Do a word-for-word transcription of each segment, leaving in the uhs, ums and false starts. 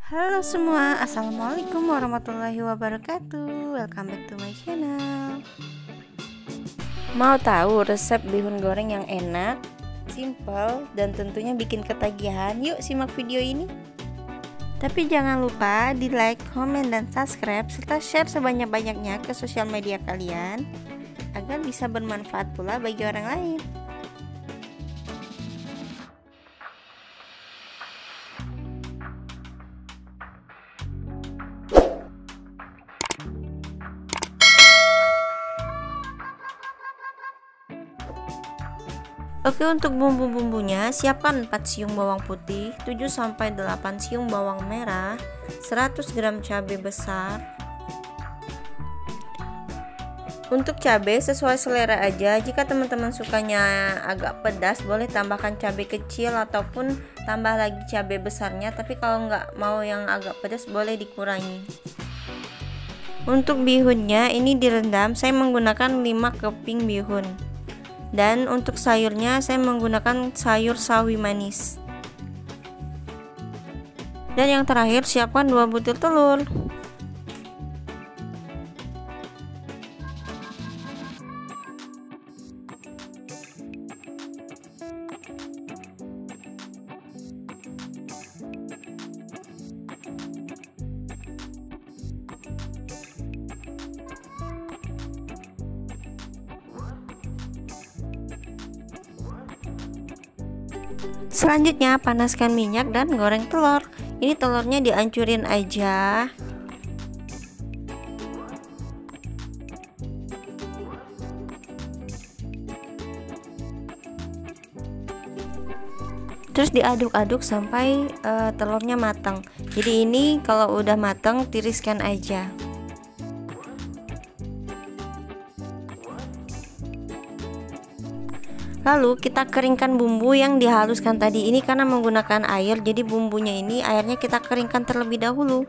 Halo semua, assalamualaikum warahmatullahi wabarakatuh. Welcome back to my channel. Mau tahu resep bihun goreng yang enak, simple, dan tentunya bikin ketagihan? Yuk simak video ini. Tapi jangan lupa di like, komen, dan subscribe serta share sebanyak-banyaknya ke sosial media kalian agar bisa bermanfaat pula bagi orang lain. Oke, untuk bumbu-bumbunya siapkan empat siung bawang putih, tujuh sampai delapan siung bawang merah, seratus gram cabai besar. Untuk cabai sesuai selera aja. Jika teman-teman sukanya agak pedas boleh tambahkan cabai kecil ataupun tambah lagi cabai besarnya, tapi kalau nggak mau yang agak pedas boleh dikurangi. Untuk bihunnya ini direndam, saya menggunakan lima keping bihun. Dan untuk sayurnya saya menggunakan sayur sawi manis. Dan yang terakhir siapkan dua butir telur. Selanjutnya panaskan minyak dan goreng telur. Ini telurnya dihancurin aja. Terus diaduk-aduk sampai uh, telurnya matang. Jadi ini kalau udah matang tiriskan aja. Lalu kita keringkan bumbu yang dihaluskan tadi ini karena menggunakan air, jadi bumbunya ini airnya kita keringkan terlebih dahulu.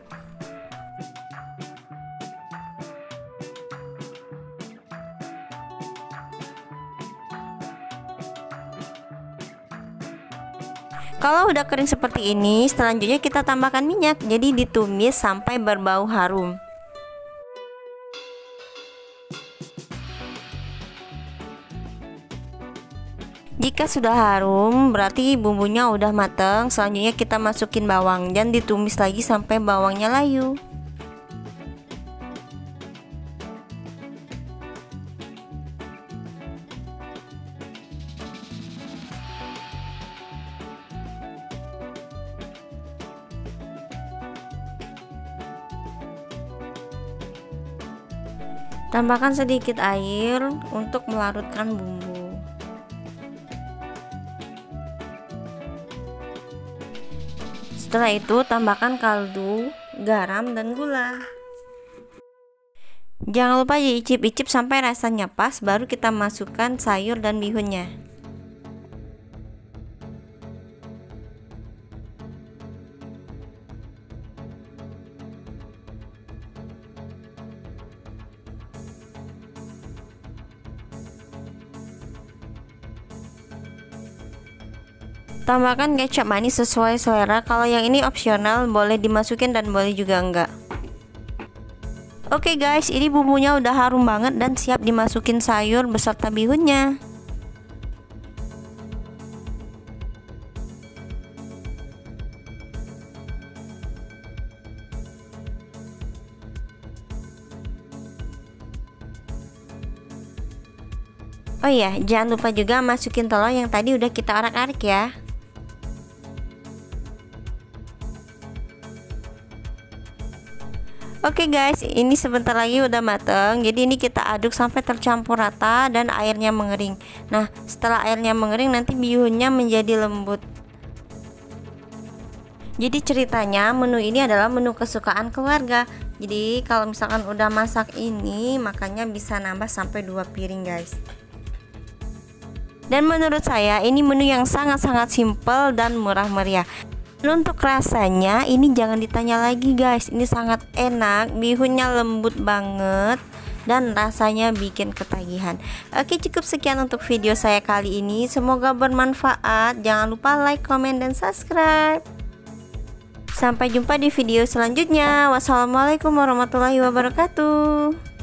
Kalau udah kering seperti ini, selanjutnya kita tambahkan minyak, jadi ditumis sampai berbau harum. Jika sudah harum berarti bumbunya udah matang. Selanjutnya kita masukin bawang dan ditumis lagi sampai bawangnya layu. Tambahkan sedikit air untuk melarutkan bumbu. Setelah itu tambahkan kaldu, garam, dan gula. Jangan lupa diicip-icip sampai rasanya pas, baru kita masukkan sayur dan bihunnya. Tambahkan kecap manis sesuai selera. Kalau yang ini opsional, boleh dimasukin dan boleh juga enggak. Oke guys, ini bumbunya udah harum banget dan siap dimasukin sayur beserta bihunnya. Oh iya, jangan lupa juga masukin telur yang tadi udah kita arak-arik ya. Oke guys, ini sebentar lagi udah mateng. Jadi ini kita aduk sampai tercampur rata dan airnya mengering. Nah, setelah airnya mengering nanti bihunnya menjadi lembut. Jadi ceritanya menu ini adalah menu kesukaan keluarga. Jadi kalau misalkan udah masak ini, makanya bisa nambah sampai dua piring guys. Dan menurut saya ini menu yang sangat-sangat simple dan murah meriah. Untuk rasanya ini jangan ditanya lagi guys, ini sangat enak, bihunnya lembut banget dan rasanya bikin ketagihan. Oke, cukup sekian untuk video saya kali ini, semoga bermanfaat. Jangan lupa like, comment, dan subscribe. Sampai jumpa di video selanjutnya. Wassalamualaikum warahmatullahi wabarakatuh.